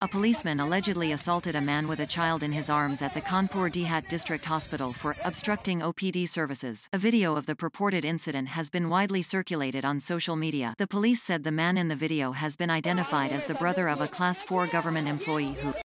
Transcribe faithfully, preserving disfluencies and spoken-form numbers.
A policeman allegedly assaulted a man with a child in his arms at the Kanpur Dehat District Hospital for obstructing O P D services. A video of the purported incident has been widely circulated on social media. The police said the man in the video has been identified as the brother of a Class four government employee who